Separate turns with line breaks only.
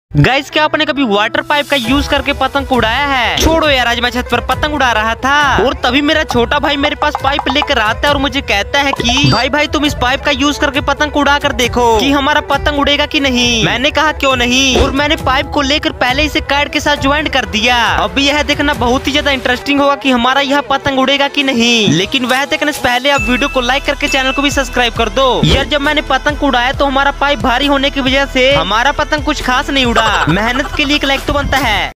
Guys, क्या आपने कभी वाटर पाइप का यूज करके पतंग उड़ाया है? छोड़ो यार, आज मैं छत पर पतंग उड़ा रहा था और तभी मेरा छोटा भाई मेरे पास पाइप लेकर आता है और मुझे कहता है कि भाई तुम इस पाइप का यूज करके पतंग उड़ा कर देखो कि हमारा पतंग उड़ेगा कि नहीं। मैंने कहा क्यों नहीं, और मैंने पाइप को लेकर पहले इसे काट के साथ ज्वाइंट कर दिया। अब यह देखना बहुत ही ज्यादा इंटरेस्टिंग होगा कि हमारा यह पतंग उड़ेगा कि नहीं। लेकिन वह देखने से पहले आप वीडियो को लाइक करके चैनल को भी सब्सक्राइब कर दो। यार, जब मैंने पतंग उड़ाया तो हमारा पाइप भारी होने की वजह से हमारा पतंग कुछ खास नहीं उड़ा। मेहनत के लिए एक लाइक तो बनता है।